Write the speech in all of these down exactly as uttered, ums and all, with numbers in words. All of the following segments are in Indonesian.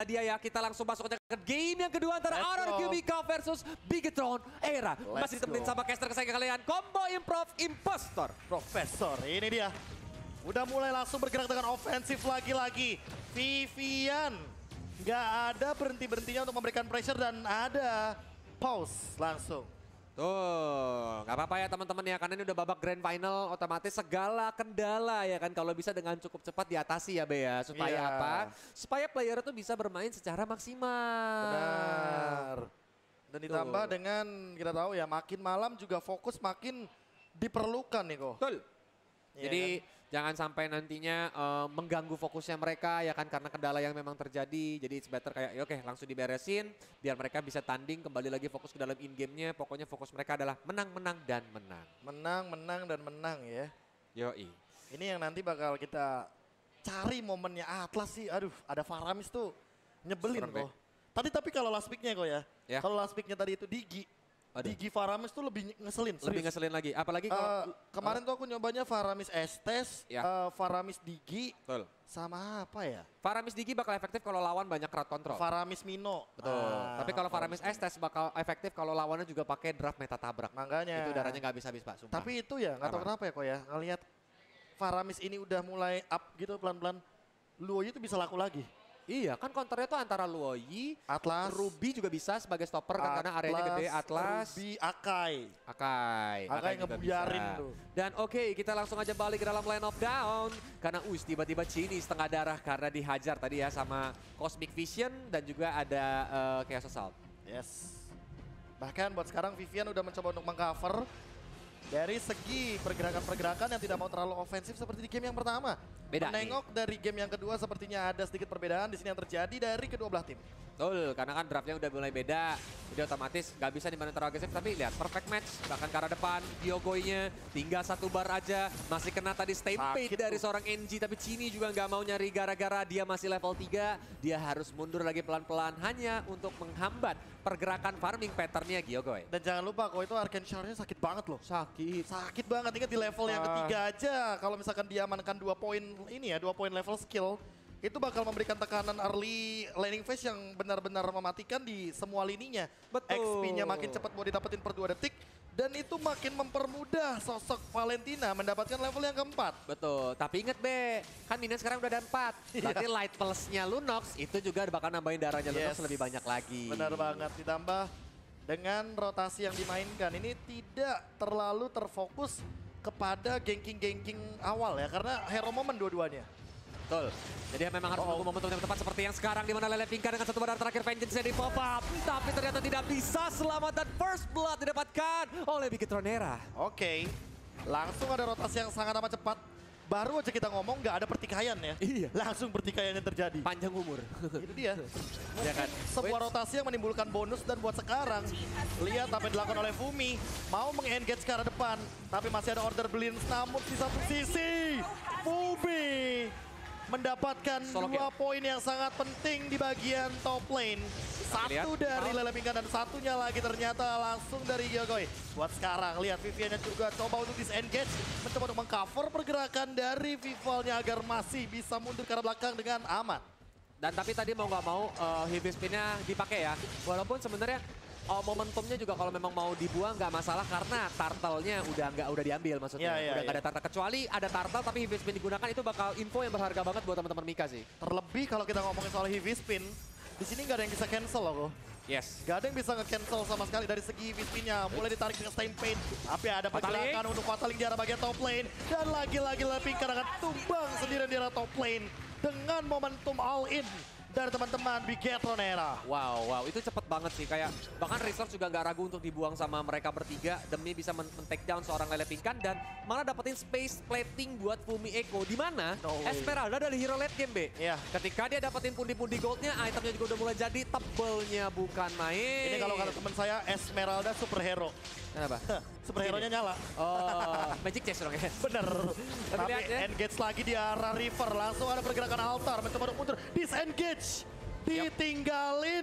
dia ya, kita langsung masuk aja ke game yang kedua antara Let's R R Q go. Mika versus Bigetron Era. Let's Masih ditemenin go. sama caster kesayangan kalian, Combo Improv Impostor. Profesor, ini dia. Udah mulai langsung bergerak dengan ofensif lagi-lagi. Vivian nggak ada berhenti-berhentinya untuk memberikan pressure dan ada pause langsung. Tuh, nggak apa-apa ya teman-teman ya, karena ini udah babak grand final, otomatis segala kendala ya kan kalau bisa dengan cukup cepat diatasi ya Be ya. Supaya Iya. apa? Supaya player itu bisa bermain secara maksimal. Benar. Dan ditambah Tuh. dengan kita tahu ya makin malam juga fokus makin diperlukan nih kok. Betul. Iya Jadi jangan sampai nantinya eh, mengganggu fokusnya mereka ya kan karena kendala yang memang terjadi. Jadi it's better kayak ya oke langsung diberesin biar mereka bisa tanding kembali lagi fokus ke dalam in game-nya. Pokoknya fokus mereka adalah menang, menang dan menang. Menang, menang dan menang ya. Yoi. Ini yang nanti bakal kita cari momennya Atlas sih. Aduh, ada Faramis tuh nyebelin Serem, kok. Tadi tapi kalau last pick-nya kok ya. Ya. Kalau last pick-nya tadi itu Digi. Aduh. Digi Faramis tuh lebih ngeselin. Lebih serius. ngeselin lagi. Apalagi Eh, kalau kemarin tuh aku nyobanya Faramis Estes, Ya. eh, Faramis Digi, betul. sama apa ya? Faramis Digi bakal efektif kalau lawan banyak crowd control. Faramis Mino. Betul. Ah, Tapi kalau Faramis Estes bakal efektif kalau lawannya juga pakai draft meta tabrak. Makanya. Itu darahnya nggak habis-habis Pak, sumpah. Tapi itu ya, nggak tahu Apa? kenapa ya kok ya. Ngelihat Faramis ini udah mulai up gitu pelan-pelan. Luoyi itu bisa laku lagi. Iya, kan counternya tuh antara Luoyi, Atlas, Ruby juga bisa sebagai stopper kan karena areanya gede, Atlas, Ruby, Akai. Akai. Akai juga ngebuyarin bisa. tuh. Dan oke, kita langsung aja balik ke dalam line of down. Karena us tiba-tiba Cini setengah darah karena dihajar tadi ya sama Cosmic Vision dan juga ada uh, Chaos Assault. Yes. Bahkan buat sekarang Vivian udah mencoba untuk mengcover dari segi pergerakan-pergerakan yang tidak mau terlalu ofensif seperti di game yang pertama. Beda Menengok dari game yang kedua sepertinya ada sedikit perbedaan di sini yang terjadi dari kedua belah tim. Betul, karena kan draftnya udah mulai beda. Jadi otomatis gak bisa dimana terlalu agresif. Tapi lihat, perfect match. Bahkan ke arah depan, Diogoy-nya tinggal satu bar aja. Masih kena tadi stampede Sakit dari tuh. seorang N G. Tapi Cini juga gak mau nyari gara-gara dia masih level tiga. Dia harus mundur lagi pelan-pelan hanya untuk menghambat pergerakan farming patternnya Diogoy. Dan jangan lupa kok itu Arcane Shower-nya sakit banget loh. Sakit. Sakit banget, ingat di level yang Ah. ketiga aja. Kalau misalkan dia amankan dua poin ini ya, dua poin level skill. Itu bakal memberikan tekanan early laning phase yang benar-benar mematikan di semua lininya. Betul. X P-nya makin cepat mau didapetin per dua detik. Dan itu makin mempermudah sosok Valentina mendapatkan level yang keempat. Betul, tapi inget Be, kan minion sekarang udah ada empat. Iya. Berarti light plus-nya Lunox itu juga bakal nambahin darahnya Lunox Yes. lebih banyak lagi. Benar banget, ditambah dengan rotasi yang dimainkan. Ini tidak terlalu terfokus kepada ganking-ganking awal ya. Karena hero moment dua-duanya. Betul. Jadi memang harus Oh. menunggu momentum yang tepat seperti yang sekarang di mana Lele Pinka dengan satu badan terakhir Vengeance-nya di pop up. Tapi ternyata tidak bisa selamat dan first blood didapatkan oleh Bigetron Era. Oke, langsung ada rotasi yang sangat amat cepat. Baru aja kita ngomong nggak ada pertikaian ya. Iya. Langsung pertikaian yang terjadi. Panjang umur. Itu dia. Ya kan? Sebuah rotasi yang menimbulkan bonus dan buat sekarang. Lihat apa yang dilakukan oleh Fumi. Mau meng-engage ke arah depan. Tapi masih ada order Blins. Namun di satu sisi. Fumi mendapatkan Solo dua poin yang sangat penting di bagian top lane. Satu lihat. dari Lele Pinka dan satunya lagi ternyata langsung dari Diogoy. Buat sekarang, lihat Viviannya juga coba untuk disengage. Mencoba untuk mengcover pergerakan dari Vivalnya agar masih bisa mundur ke arah belakang dengan aman. Dan tapi tadi mau nggak mau uh, heavy spin-nya dipakai ya. Walaupun sebenarnya uh, momentumnya juga kalau memang mau dibuang nggak masalah karena turtle-nya udah nggak udah diambil maksudnya. Iya, iya, udah nggak iya. ada turtle kecuali ada turtle tapi heavy spin digunakan itu bakal info yang berharga banget buat teman-teman Mika sih. Terlebih kalau kita ngomongin soal heavy spin, di sini nggak ada yang bisa cancel loh. Yes. Gak ada yang bisa nge-cancel sama sekali dari segi heavy spin-nya. Mulai ditarik dengan stampede. Tapi ada Fataling. pergerakan untuk Fataling di arah bagian top lane. Dan lagi-lagi Lepinka akan tumbang sendirian di arah top lane. Dengan momentum all in dari teman-teman Bigetron Era. Wow, wow, itu cepet banget sih. Kayak bahkan resource juga nggak ragu untuk dibuang sama mereka bertiga demi bisa men-take down seorang Lele Pinkan dan malah dapetin space plating buat Fumi Echo. Di mana No way. Esmeralda dari hero late game, Be. Iya. Ketika dia dapetin pundi-pundi goldnya, itemnya juga udah mulai jadi, tebelnya bukan main. Ini kalau kata teman saya Esmeralda superhero. Kenapa? Superhero-nya nyala. Oh, Magic Chess dong ya. Bener. Tapi lihat ya. engage lagi di arah river. Langsung ada pergerakan altar. Mencoba untuk mundur. Disengage. Ditinggalin.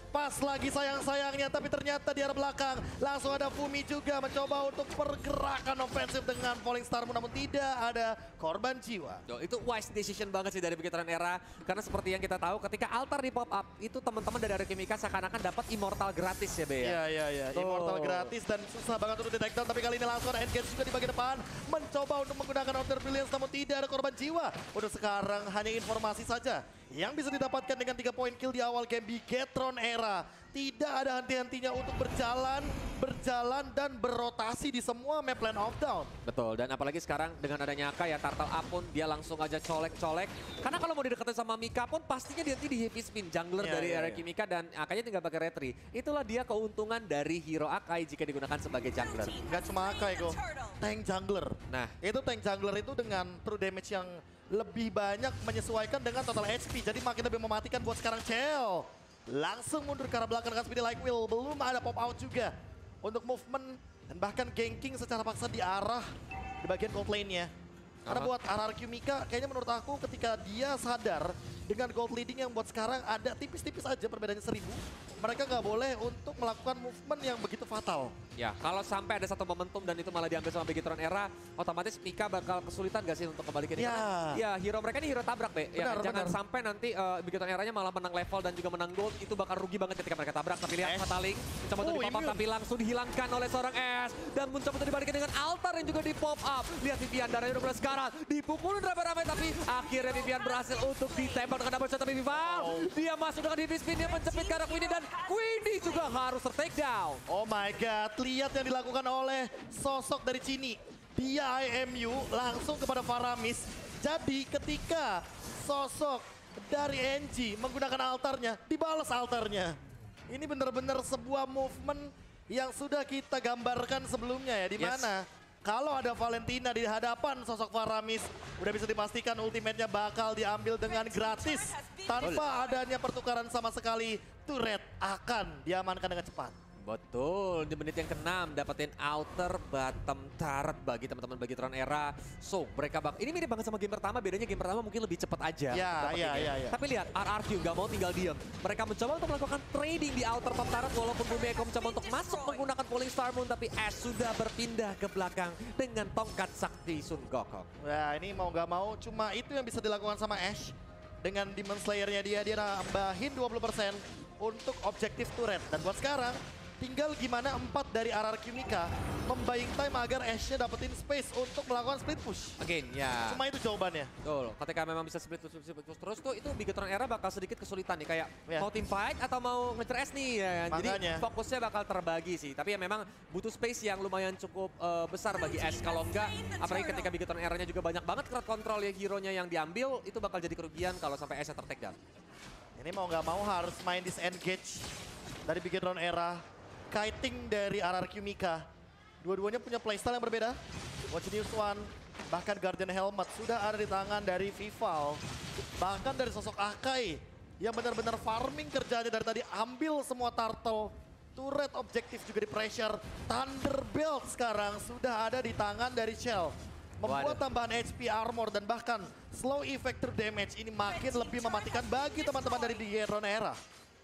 Pas lagi sayang-sayangnya, tapi ternyata di arah belakang langsung ada Fumi juga mencoba untuk pergerakan ofensif dengan Falling Star Moon, namun tidak ada korban jiwa. Yo, itu wise decision banget sih dari Bigetron Era, karena seperti yang kita tahu ketika altar di pop up itu teman-teman dari Arakimika seakan-akan dapat immortal gratis ya, Be ya. Iya, iya, iya. Immortal gratis dan susah banget untuk di-take down, tapi kali ini langsung ada engage juga di bagian depan. Mencoba untuk menggunakan Order Brilliance, namun tidak ada korban jiwa. Untuk sekarang hanya informasi saja yang bisa didapatkan dengan tiga poin kill di awal game Bigetron Era. Tidak ada henti-hentinya untuk berjalan, berjalan dan berotasi di semua map Land of Dawn. Betul, dan apalagi sekarang dengan adanya Aka ya, Turtle Up pun dia langsung aja colek-colek. Karena kalau mau dideketin sama Mika pun pastinya dia nanti di heavy spin jungler Ya, dari ya, Arakimika dan Akanya tinggal pakai retri. Itulah dia keuntungan dari hero Akai jika digunakan sebagai jungler. Gak cuma Akai kok, tank jungler. Nah, Itu tank jungler itu dengan true damage yang lebih banyak menyesuaikan dengan total H P. Jadi makin lebih mematikan buat sekarang Cell. Langsung mundur ke arah belakang dengan speedy like will. Belum ada pop out juga untuk movement dan bahkan ganking secara paksa di arah di bagian gold lane-nya. Karena Aha. buat R R Q Mika kayaknya menurut aku ketika dia sadar dengan gold leading yang buat sekarang ada tipis-tipis aja perbedaannya seribu. Mereka nggak boleh untuk melakukan movement yang begitu fatal. ya kalau sampai ada satu momentum dan itu malah diambil sama Bigetron Era, otomatis Mika bakal kesulitan gak sih untuk kembali ke ini? Ya. Karena, ya hero mereka ini hero tabrak, Be. Ya, Benar, jangan benar. sampai nanti uh, Bigetron Eranya malah menang level dan juga menang gold, itu bakal rugi banget ketika mereka tabrak. Tapi lihat Ash. Fataling, mencoba untuk Oh, di pop up immune. tapi langsung dihilangkan oleh seorang Ash. Dan mencoba untuk dibalikin dengan altar yang juga di pop up. Lihat Vivian, darahnya udah mulai sekarat, dipukulin ramai-ramai tapi akhirnya Vivian berhasil untuk ditembak dengan double shot. Tapi Vival, dia masuk dengan heavy spin, dia mencepit ke arah Queenie dan Queenie juga harus ter-take down. Oh my god, lihat yang dilakukan oleh sosok dari Cini. Dia I M U langsung kepada Faramis. Jadi ketika sosok dari N G menggunakan altarnya, dibalas altarnya. Ini benar-benar sebuah movement yang sudah kita gambarkan sebelumnya ya. Di Yes. mana kalau ada Valentina di hadapan sosok Faramis, udah bisa dipastikan ultimate-nya bakal diambil dengan gratis. Tanpa adanya pertukaran sama sekali, turret akan diamankan dengan cepat. Betul, di menit yang keenam dapetin outer bottom turret bagi teman-teman bagi Bigetron Era. So, mereka bak ini mirip banget sama game pertama, bedanya game pertama mungkin lebih cepat aja. Ya, dapetinnya. ya, ya, ya. Tapi lihat, R R Q nggak mau tinggal diam. Mereka mencoba untuk melakukan trading di outer top turret walaupun Bumeko mencoba untuk masuk menggunakan Falling Star Moon, tapi Ash sudah berpindah ke belakang dengan tongkat sakti Sun Gokong. Nah ini mau gak mau cuma itu yang bisa dilakukan sama Ash. Dengan Demon Slayer-nya dia, dia nambahin dua puluh persen untuk objektif turret. Dan buat sekarang, tinggal gimana empat dari R R Q Mika membuying time agar Ash-nya dapetin space untuk melakukan split push. Again, ya. Cuma itu jawabannya. Betul, ketika memang bisa split push, split push terus tuh itu Bigetron Era bakal sedikit kesulitan nih. Kayak Ya. mau team fight atau mau ngejar S nih ya. Jadi Makanya. fokusnya bakal terbagi sih. Tapi ya memang butuh space yang lumayan cukup eh, besar bagi Ash. Kalau enggak, apalagi ketika Bigetron Era-nya juga banyak banget crowd control ya hero-nya yang diambil, itu bakal jadi kerugian kalau sampai Ash-nya ter-take down. Ini mau gak mau harus main disengage dari Bigetron Era. Kiting dari R R Q Mika. Dua-duanya punya playstyle yang berbeda. Watch News One, bahkan Guardian Helmet sudah ada di tangan dari Vival. Bahkan dari sosok Akai yang benar-benar farming kerjanya dari tadi, ambil semua turtle. Turret objektif juga di pressure. Thunderbelt sekarang sudah ada di tangan dari Shell. Membuat Waduh. tambahan H P, armor, dan bahkan slow effector damage ini makin lebih mematikan bagi teman-teman dari Bigetron Era.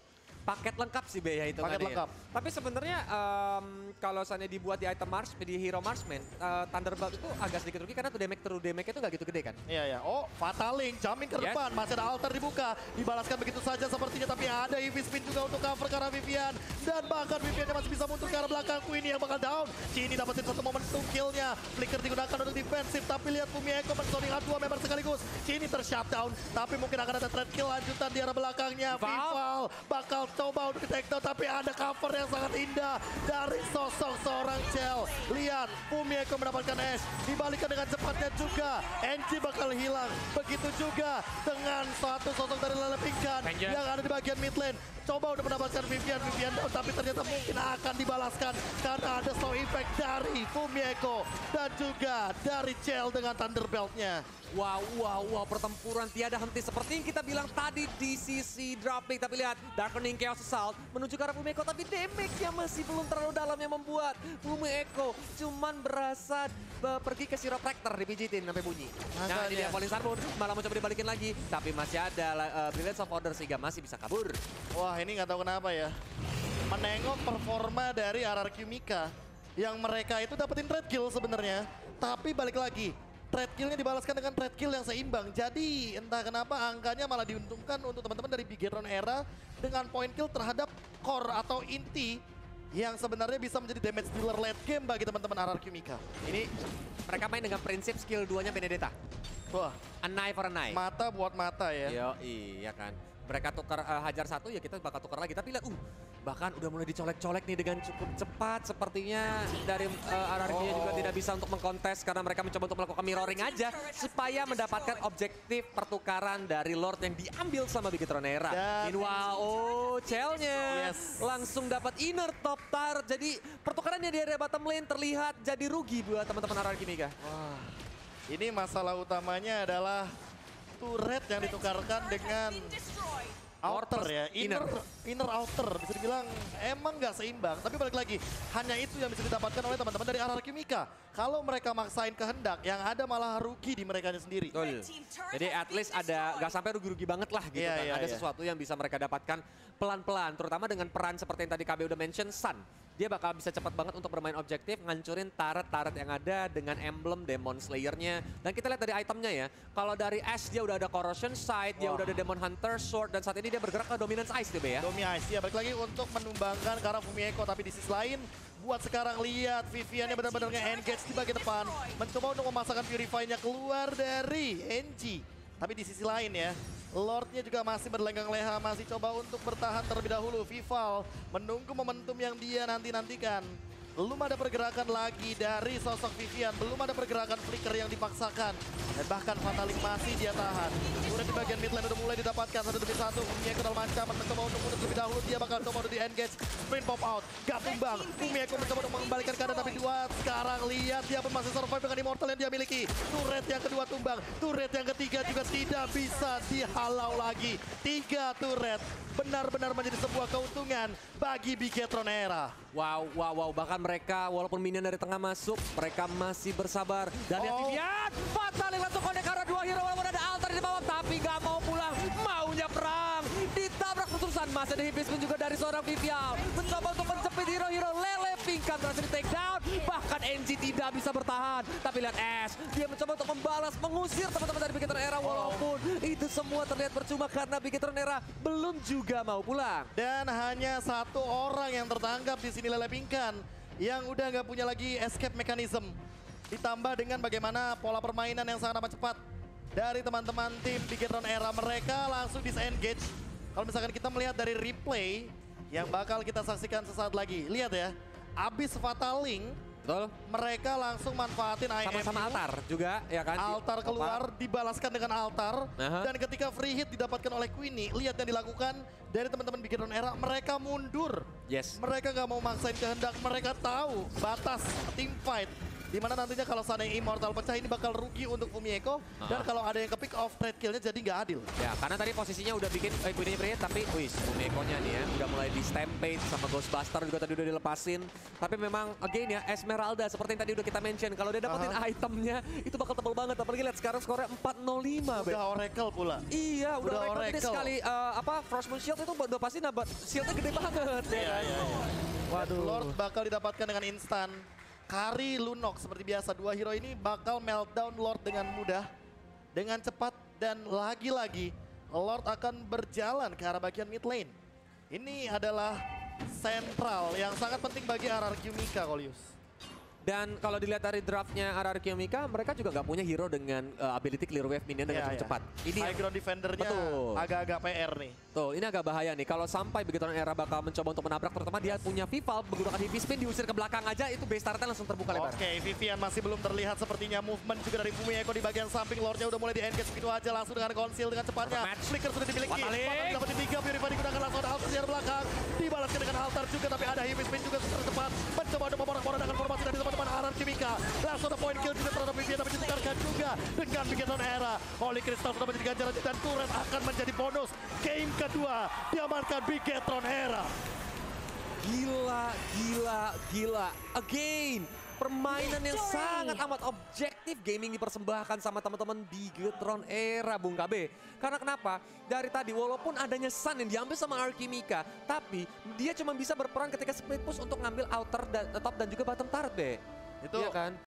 Paket lengkap sih Be ya itu Paket tadi. lengkap. Tapi sebenarnya em, kalau misalnya dibuat di item Mars, di Hero Marsman, eh, Thunderbolt itu agak sedikit rugi karena tuh damage true damage itu nggak gitu gede kan. Iya ya. Oh, Fataling jamin ke Yes. depan. Masih ada altar dibuka. Dibalaskan begitu saja sepertinya, tapi ada heavy spin juga untuk cover ke arah Vivian. Dan bahkan Viviannya masih bisa mundur ke arah belakang. Queenie yang bakal down. Cini dapetin satu momentum killnya. Flicker digunakan untuk defensif, tapi lihat Fumieko mensoningan dua member sekaligus. Cini ter-shutdown, tapi mungkin akan ada threat kill lanjutan di arah belakangnya. Val. Vival bakal coba untuk di-take down, tapi ada cover yang sangat indah dari sosok seorang Cell. Lihat, Fumieko mendapatkan Ash. Dibalikan dengan cepatnya juga. N G bakal hilang. Begitu juga dengan satu sosok dari Lele Pingkan Vengeance. yang ada di bagian mid lane. Coba untuk mendapatkan Vivian, Vivian down, tapi ternyata mungkin akan dibalaskan karena ada slow effect dari Fumieko dan juga dari Cell dengan Thunderbelt-nya. Wow, wow, wow, pertempuran tiada henti seperti yang kita bilang tadi di sisi dropping. Tapi lihat, Darkening Chaos Assault menuju ke arah Fumiko, tapi damage-nya masih belum terlalu dalam yang membuat Fumiko cuman berasa uh, pergi ke Chiropractor dipijitin sampai bunyi. Nah, ini dia Falling Sunburn malah mencoba dibalikin lagi, tapi masih ada uh, Brilliance of Order sehingga masih bisa kabur. Wah, ini nggak tahu kenapa ya. Menengok performa dari R R Q Mika yang mereka itu dapetin red kill sebenarnya, tapi balik lagi. Trade kill-nya dibalaskan dengan trade kill yang seimbang. Jadi entah kenapa angkanya malah diuntungkan untuk teman-teman dari Bigetron Era dengan point kill terhadap core atau inti yang sebenarnya bisa menjadi damage dealer late game bagi teman-teman R R Q Mika. Ini mereka main dengan prinsip skill duanya Benedetta. Wah, A knife for a knife. mata buat mata ya. Yo, iya kan. Mereka tukar uh, hajar satu ya kita bakal tukar lagi. Tapi lihat, uh bahkan udah mulai dicolek-colek nih dengan cukup cepat. Sepertinya dari uh, R R Q-nya juga tidak bisa untuk mengkontes karena mereka mencoba untuk melakukan mirroring aja supaya mendapatkan objektif pertukaran dari Lord yang diambil sama Bigetron Era. Dan Meanwhile, oh Cell-nya Yes. langsung dapat inner top tar. Jadi pertukarannya di area bottom lane terlihat jadi rugi buat teman-teman R R Q Mika. Wah, ini masalah utamanya adalah turret yang ditukarkan dengan outer ya, inner, inner outer bisa dibilang emang nggak seimbang. Tapi balik lagi, hanya itu yang bisa didapatkan oleh teman-teman dari R R Q Mika. Kalau mereka maksain kehendak, yang ada malah rugi di mereka sendiri. Betul. Jadi at least ada, nggak sampai rugi-rugi banget lah gitu Iya, kan. iya, Ada iya. sesuatu yang bisa mereka dapatkan pelan-pelan. Terutama dengan peran seperti yang tadi K B udah mention, Sun. Dia bakal bisa cepat banget untuk bermain objektif, ngancurin turret-turret yang ada dengan emblem Demon Slayer-nya. Dan kita lihat dari itemnya ya, kalau dari Ash dia udah ada Corrosion Sight, dia Wah. udah ada Demon Hunter Sword, dan saat ini dia bergerak ke Dominance Ice tuh Be ya. Domi Ice ya, balik lagi untuk menumbangkan ke arah Fumiko. Tapi di sisi lain, buat sekarang lihat Viviannya benar-benar nge-engage di bagian depan. Mencoba untuk memasakkan Purify-nya keluar dari N G. Tapi di sisi lain ya, Lordnya juga masih berlenggang leha, masih coba untuk bertahan terlebih dahulu. Vival menunggu momentum yang dia nanti-nantikan. Belum ada pergerakan lagi dari sosok Vivian, belum ada pergerakan flicker yang dipaksakan. Dan bahkan Fatalik masih dia tahan. Udah di bagian mid lane udah mulai didapatkan satu demi satu. Fumieko dalam ancaman mencoba untuk mundur terlebih dahulu. Dia bakal coba untuk di-engage, sprint pop out, gak tumbang. Fumieko mencoba untuk mengembalikan keadaan tapi dua. Sekarang lihat dia pun masih survive dengan immortal yang dia miliki. Turret yang kedua tumbang, turret yang ketiga juga tidak bisa dihalau lagi. Tiga turret benar-benar menjadi sebuah keuntungan bagi Bigetron Era. Wow, wow, wow. Bahkan mereka walaupun minion dari tengah masuk, mereka masih bersabar. Dan lihat Oh. Vivian, Fatalik langsung connect karena dua hero walaupun ada altar di bawah. Tapi gak mau pulang, maunya perang. Ditabrak terus-terusan, masih ada hippisman juga dari seorang Vivian. Mencoba untuk mencepit hero-hero lele pingkan berhasil di take down. Bahkan N G tidak bisa bertahan. Tapi lihat Ash, dia mencoba untuk membalas, mengusir teman-teman dari Bigetron Era. Walaupun itu semua terlihat percuma karena Bigetron Era belum juga mau pulang. Dan hanya satu orang yang tertangkap di sini Lele Pingkan yang udah nggak punya lagi escape mechanism. Ditambah dengan bagaimana pola permainan yang sangat amat cepat dari teman-teman tim Bigetron Era, mereka langsung disengage. Kalau misalkan kita melihat dari replay yang bakal kita saksikan sesaat lagi, lihat ya, abis Fatal Link Betul? mereka langsung manfaatin I M U. Sama-sama altar juga, ya kan? Altar keluar, dibalaskan dengan altar. Aha. Dan ketika free hit didapatkan oleh Queenie, lihat yang dilakukan dari teman-teman Bigetron Era, mereka mundur. Yes. Mereka nggak mau maksain kehendak, mereka tahu batas team fight. Dimana nantinya kalau seandainya Immortal pecah ini bakal rugi untuk Fumieko. Dan kalau ada yang ke pick off trade kill-nya jadi nggak adil. Ya, karena tadi posisinya udah bikin eh, Queenie free hit, tapi wih, Fumieko-nya nih ya udah mulai di stampede sama Ghostbuster juga tadi udah dilepasin. Tapi memang again ya, Esmeralda seperti yang tadi udah kita mention, kalau dia dapetin Aha. itemnya itu bakal tebal banget. Apalagi lihat sekarang skornya empat nol lima. Be. Udah Oracle pula. Iya, udah, Udah Oracle ini Oracle. sekali eh, apa Frostmourne Shield itu udah pasti nambah shieldnya gede banget. ya Iya, kan? iya, iya. Waduh. Lord bakal didapatkan dengan instan. Kari Lunok seperti biasa, dua hero ini bakal meltdown Lord dengan mudah, dengan cepat, dan lagi-lagi Lord akan berjalan ke arah bagian mid lane. Ini adalah sentral yang sangat penting bagi R R Q Mika, Kolius. Dan kalau dilihat dari draftnya R R Q Mika, mereka juga nggak punya hero dengan uh, ability clear wave minion dengan Iya, cukup iya. cepat. Ini High ground defendernya Betul. agak-agak P R nih. Tuh, ini agak bahaya nih. Kalau sampai Bigetron Era bakal mencoba untuk menabrak, terutama dia punya Vival menggunakan heavy spin diusir ke belakang aja, itu base turretnya langsung terbuka lebar. Oke, Vivian masih belum terlihat sepertinya. Movement juga dari Fumieko di bagian samping. Lordnya udah mulai di-engage begitu aja langsung dengan conceal dengan cepatnya. Match. Flicker sudah dimiliki. Fatalik. Fatalik dapat tiga, Purify digunakan langsung ada altar di belakang. Dibalaskan dengan altar juga, tapi ada heavy spin juga secara cepat. Mencoba untuk memporak-porak dengan formasi dari teman-teman teman-teman Aran Kimika. Langsung ada point kill juga terhadap Vivian, tapi ditukarkan juga dengan Bigetron Era. Holy Crystal sudah menjadi ganjaran dan turret akan menjadi bonus. Game kedua diamankan Bigetron Era. Gila, gila, gila. Again, permainan yang Victory. sangat amat objektif gaming dipersembahkan sama teman-teman Bigetron Era, Bung K B. Karena kenapa? Dari tadi walaupun adanya Sun yang diambil sama Arkimika, tapi dia cuma bisa berperan ketika split push untuk ngambil outer dan top dan juga bottom turret, Be. Itu Iya kan?